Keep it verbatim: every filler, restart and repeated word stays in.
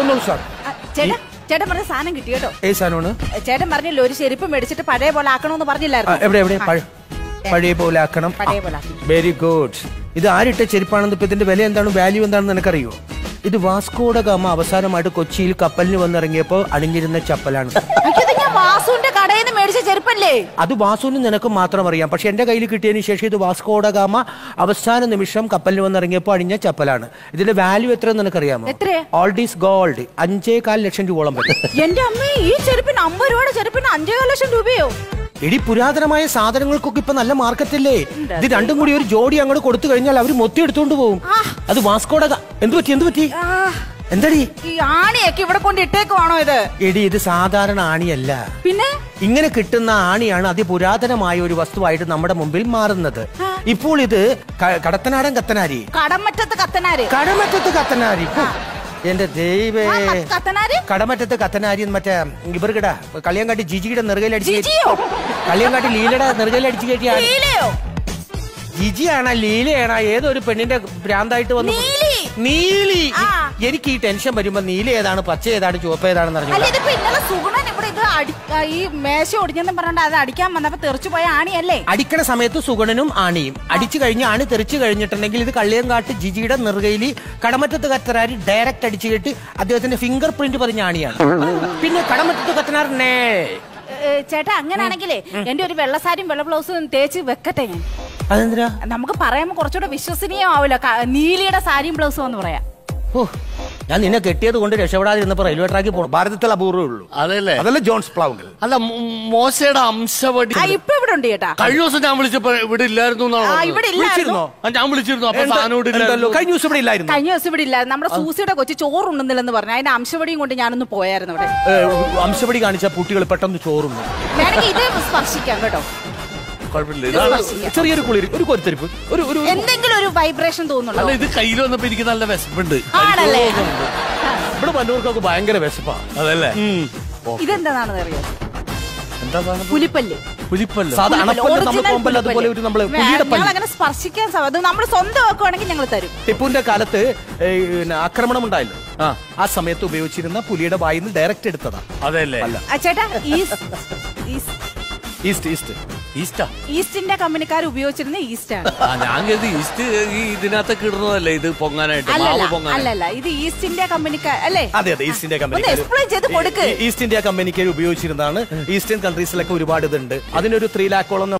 പറഞ്ഞോളൂ സാർ. ചേട്ടാ ചേട്ടൻ പറഞ്ഞ സാധനം കിട്ടി കേട്ടോ. ഏത് സാധനമാണ്? ചേട്ടൻ പറഞ്ഞല്ലോ ഒരു ചെരുപ്പ് മേടിച്ചിട്ട് പഴയ പോലെ ആക്കണമെന്ന് പറഞ്ഞില്ലായിരുന്നു? എവിടെ എവിടെ പഴയ പോലെ ആക്കണം. Very good. ഇത് ആരിട്ട ചെരുപ്പാണെന്ന് ഇപ്പൊ ഇതിന്റെ വില എന്താണ്, വാല്യൂ എന്താണെന്ന് നിനക്കറിയോ? ഇത് വാസ്കോഡ ഗാമ അവസാനമായിട്ട് കൊച്ചിയിൽ കപ്പലിന് വന്നിറങ്ങിയപ്പോ അണിഞ്ഞിരുന്ന ചപ്പലാണ്. വാസുവിന്റെ കടയിൽ നിന്ന് മേടിച്ച ചെരുപ്പല്ലേ? അത് വാസുവിന് നിനക്ക് മാത്രം അറിയാം. പക്ഷെ എന്റെ കയ്യിൽ കിട്ടിയതിന് ശേഷം ഇത് വാസ്കോഡ ഗാമ അവസാന നിമിഷം കപ്പലിന് വന്നിറങ്ങിയപ്പോ അണിഞ്ഞ ചപ്പലാണ്. ഇതിന്റെ വാല്യൂ എത്രയെന്ന് നിനക്കറിയാമോ? Old is gold. അഞ്ചേകാൽ ലക്ഷം രൂപയോളം പറ്റും. എന്റെ അമ്മ, ഈ ചെരുപ്പിന് അമ്പത് രൂപയുടെ ചെരുപ്പിന് അഞ്ചേകാൽ ലക്ഷം രൂപയോ? ഇടി പുരാതനമായ സാധനങ്ങൾക്കൊക്കെ ഇപ്പൊ നല്ല മാർക്കറ്റല്ലേ? ഇത് രണ്ടും കൂടി ഒരു ജോഡി അങ്ങോട്ട് കൊടുത്തു കഴിഞ്ഞാൽ അവര് മൊത്തം എടുത്തോണ്ട് പോകും. അത് വാസ്കോഡ. എന്ത് പറ്റി എന്ത് പറ്റി എന്താടി? ഈ ആണിയൊക്കെ ഇവിടെ കൊണ്ട് ഇട്ടേക്കുവാണോ ഇത്? എടി ഇത് സാധാരണ ആണിയല്ല. പിന്നെ ഇങ്ങനെ കിട്ടുന്ന ആണിയാണ് അതിപുരാതനമായ ഒരു വസ്തുവായിട്ട് നമ്മുടെ മുമ്പിൽ മാറുന്നത്. ഇപ്പോൾ ഇത് കടത്തനാടൻ കത്തനാരി. കടമറ്റത്ത് കത്തനാരി. കടമറ്റത്ത് കത്തനാരി. എന്റെ ദൈവേ, കടമറ്റത്ത് കത്തനാരി മറ്റേ ഇവർക്കിട കളിയങ്കാട്ടി ജിജിയുടെ നെറുകയിൽ അടിച്ചു കയറ്റി. കളിയങ്കാട്ടി ലീലയുടെ നെറുകയിൽ അടിച്ചു കയറ്റിയാണ്. ജിജിയാണോ ലീലയാണോ ഏതൊരു പെണ്ണിന്റെ ഭ്രാന്തായിട്ട് വന്നു? നീലി. എനിക്ക് ഈ ടെൻഷൻ വരുമ്പോ നീല ഏതാണ്, പച്ച ഏതാണ്, ചുവപ്പ് ഏതാണെന്ന് അറിഞ്ഞു. ഈ മേശ ഒടിഞ്ഞെന്ന് പറഞ്ഞോണ്ട് അത് അടിക്കാൻ വന്നപ്പോ തെറിച്ചു പോയ ആണിയല്ലേ? അടിക്കണ സമയത്ത് സുഗണനും ആണിയും അടിച്ചു കഴിഞ്ഞ് ആണി തെറിച്ചു കഴിഞ്ഞിട്ടുണ്ടെങ്കിൽ ഇത് കള്ളിയങ്കാട്ട് ജിജിയുടെ നെറുകയിൽ കടമറ്റത്ത് കത്തനാരി ഡയറക്റ്റ് അടിച്ചു കേട്ട് അദ്ദേഹത്തിന്റെ ഫിംഗർ പ്രിന്റ് പറഞ്ഞ ആണിയാണ്. പിന്നെ കടമറ്റത്ത് കത്തനാറിനെ ചേട്ടാ അങ്ങനാണെങ്കിലേ എന്റെ ഒരു വെള്ള സാരിയും വെള്ള ബ്ലൗസും തേച്ച് വെക്കട്ടെ ഞാൻ. അതെന്തിനാ? നമുക്ക് പറയാമോ കുറച്ചുകൂടെ വിശ്വസനീയമാവില്ല നീലിയുടെ സാരിയും ബ്ലൗസും എന്ന് പറയാം. ഓ, ഞാൻ നിന്നെ കെട്ടിയത് കൊണ്ട് രക്ഷപ്പെടാതിരുന്നപ്പോ റെയിൽവേ ട്രാക്കിൽ പോകണം. ഭാരതത്തിൽ അപൂർവേ ഉള്ളൂ. അതല്ലേ അതല്ലേ ജോൺസ് പ്ലാവുങ്കൽ. അല്ല, മോശയുടെ അംശവടി ഇപ്പൊ ഇവിടെ ഉണ്ട് ചേട്ടാ. കഴിഞ്ഞ ദിവസം ഞാൻ വിളിച്ചപ്പോ ഇവിടെ ഇല്ലായിരുന്നു. വിളിച്ചിരുന്നോ? ഞാൻ വിളിച്ചിരുന്നു. അപ്പൊ കഴിഞ്ഞ ദിവസം ഇവിടെ ഇല്ലായിരുന്നു. കഴിഞ്ഞ ദിവസം ഇവിടെ ഇല്ലായിരുന്നു. നമ്മുടെ സൂസിയുടെ കൊച്ചു ചോറുണ്ടെന്നില്ലെന്ന് പറഞ്ഞു. അതിന്റെ അംശവടിയും കൊണ്ട് ഞാനൊന്ന് പോയായിരുന്നു ഇവിടെ. അംശവടി കാണിച്ച കുട്ടികൾ പെട്ടെന്ന് ചോറുണ്ട്. ഇത് സ്പർശിക്കാം കേട്ടോ. ചെറിയൊരു കുളിർ, ഒരു കൊരുത്തരിപ്പ്, ഒരു എന്തെങ്കിലും ഒരു വൈബ്രേഷൻ തോന്നുന്നുണ്ടോ? ഇത് കയ്യിൽ വന്നപ്പോ എനിക്ക് നല്ല വിശപ്പുണ്ട്. ഇവിടെ വന്നവർക്കൊക്കെ ഭയങ്കര വിശപ്പാ. അതല്ലേ? ഇതെന്താണെന്ന് അറിയാം? പുലിപ്പല്ല്. പുലിപ്പല്ല് അങ്ങനെ സ്പർശിക്കാൻ നമ്മൾ സ്വന്തം വെക്കുവാണെങ്കിൽ ഞങ്ങൾ തരും. ടിപ്പുവിന്റെ കാലത്ത് ആക്രമണം ഉണ്ടായല്ലോ, ആ സമയത്ത് ഉപയോഗിച്ചിരുന്ന പുലിയുടെ വായിൽ നിന്ന് ഡയറക്റ്റ് എടുത്തതാ. അതല്ലേ? ചേട്ടാ ഈസ്റ്റ് ഈസ്റ്റ് ഈസ്റ്റാ ഈസ്റ്റിന്റെ കമ്പനിക്കാർ ഉപയോഗിച്ചിരുന്ന ഈസ്റ്റ് ആണ്. ഞാൻ കരുതി ഈസ്റ്റ് ഈ ഇതിനകത്തൊക്കെ ഇടുന്നതല്ലേ ഇത് പൊങ്ങാനായിട്ട്. അല്ലല്ല, ഇത് ഈസ്റ്റ് ഇന്ത്യ കമ്പനിക്കാർ അല്ലേ? അതെ അതെ, East India company East India കമ്പനിക്കാർ ഉപയോഗിച്ചിരുന്നതാണ്. ഈസ്റ്റേൺ കൺട്രീസിലൊക്കെ ഒരുപാട് ഇതുണ്ട്. അതിനൊരു ത്രീ ലാക്കോളം